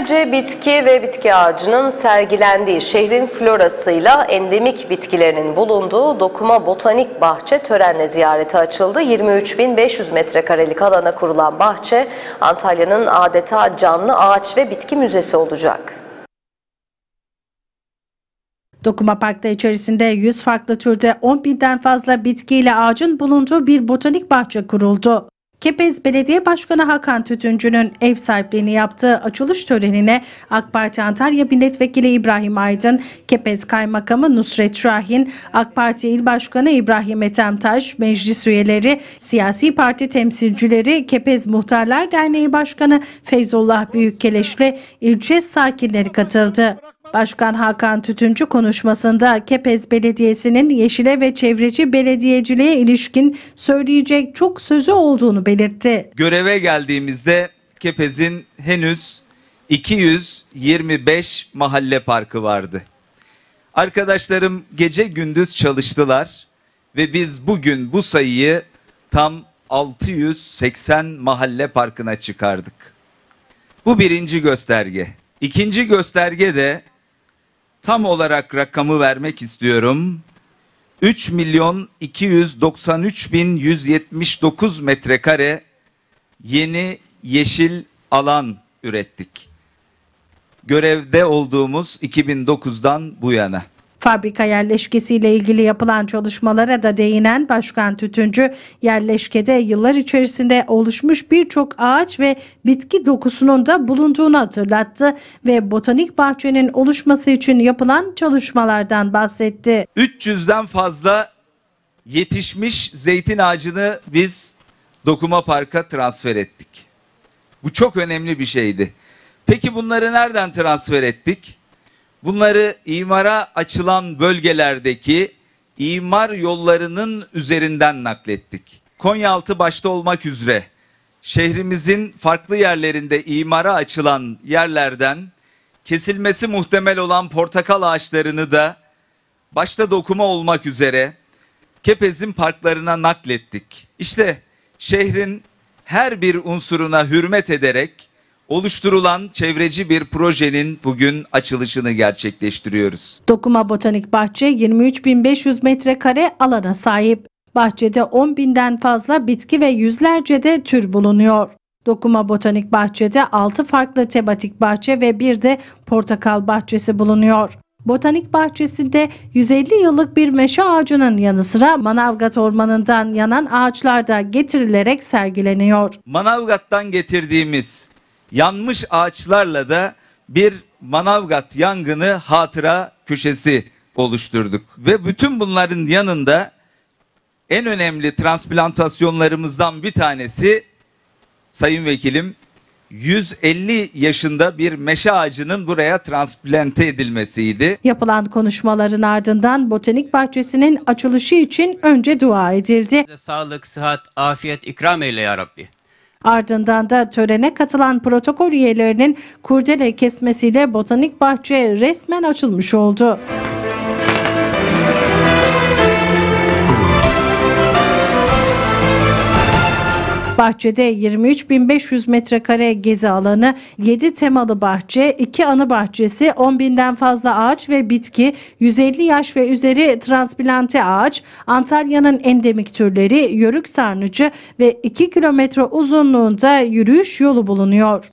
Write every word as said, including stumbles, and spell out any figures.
Yüzlerce bitki ve bitki ağacının sergilendiği şehrin florasıyla endemik bitkilerinin bulunduğu Dokuma Botanik Bahçe törenle ziyarete açıldı. yirmi üç bin beş yüz metrekarelik alana kurulan bahçe, Antalya'nın adeta canlı ağaç ve bitki müzesi olacak. Dokuma Park'ta içerisinde yüz farklı türde on binden fazla bitkiyle ağacın bulunduğu bir botanik bahçe kuruldu. Kepez Belediye Başkanı Hakan Tütüncü'nün ev sahipliğini yaptığı açılış törenine AK Parti Antalya Milletvekili İbrahim Aydın, Kepez Kaymakamı Nusret Şahin, AK Parti İl Başkanı İbrahim Ethemtaş, meclis üyeleri, siyasi parti temsilcileri, Kepez Muhtarlar Derneği Başkanı Feyzullah Büyükkeleş'le ilçe sakinleri katıldı. Başkan Hakan Tütüncü konuşmasında Kepez Belediyesi'nin yeşile ve çevreci belediyeciliğe ilişkin söyleyecek çok sözü olduğunu belirtti. Göreve geldiğimizde Kepez'in henüz iki yüz yirmi beş mahalle parkı vardı. Arkadaşlarım gece gündüz çalıştılar ve biz bugün bu sayıyı tam altı yüz seksen mahalle parkına çıkardık. Bu birinci gösterge. İkinci gösterge de tam olarak rakamı vermek istiyorum. üç milyon iki yüz doksan üç bin yüz yetmiş dokuz metrekare yeni yeşil alan ürettik. Görevde olduğumuz iki bin dokuzdan bu yana. Fabrika yerleşkesiyle ilgili yapılan çalışmalara da değinen Başkan Tütüncü, yerleşkede yıllar içerisinde oluşmuş birçok ağaç ve bitki dokusunun da bulunduğunu hatırlattı ve botanik bahçenin oluşması için yapılan çalışmalardan bahsetti. üç yüzden fazla yetişmiş zeytin ağacını biz Dokuma Park'a transfer ettik. Bu çok önemli bir şeydi. Peki bunları nereden transfer ettik? Bunları imara açılan bölgelerdeki imar yollarının üzerinden naklettik. Konyaaltı başta olmak üzere şehrimizin farklı yerlerinde imara açılan yerlerden kesilmesi muhtemel olan portakal ağaçlarını da başta dokuma olmak üzere Kepez'in parklarına naklettik. İşte şehrin her bir unsuruna hürmet ederek oluşturulan çevreci bir projenin bugün açılışını gerçekleştiriyoruz. Dokuma Botanik Bahçe yirmi üç bin beş yüz metrekare alana sahip. Bahçede on binden fazla bitki ve yüzlerce de tür bulunuyor. Dokuma Botanik Bahçe'de altı farklı tematik bahçe ve bir de portakal bahçesi bulunuyor. Botanik bahçesinde yüz elli yıllık bir meşe ağacının yanı sıra Manavgat Ormanı'ndan yanan ağaçlar da getirilerek sergileniyor. Manavgat'tan getirdiğimiz yanmış ağaçlarla da bir Manavgat yangını hatıra köşesi oluşturduk. Ve bütün bunların yanında en önemli transplantasyonlarımızdan bir tanesi, Sayın Vekilim, yüz elli yaşında bir meşe ağacının buraya transplante edilmesiydi. Yapılan konuşmaların ardından Botanik Bahçesi'nin açılışı için önce dua edildi. Sağlık, sıhhat, afiyet ikram eyle ya Rabbi. Ardından da törene katılan protokol üyelerinin kurdele kesmesiyle Botanik Bahçe resmen açılmış oldu. Bahçede yirmi üç bin beş yüz metrekare gezi alanı, yedi temalı bahçe, iki anı bahçesi, on binden fazla ağaç ve bitki, yüz elli yaş ve üzeri transplante ağaç, Antalya'nın endemik türleri, yörük sarnıcı ve iki kilometre uzunluğunda yürüyüş yolu bulunuyor.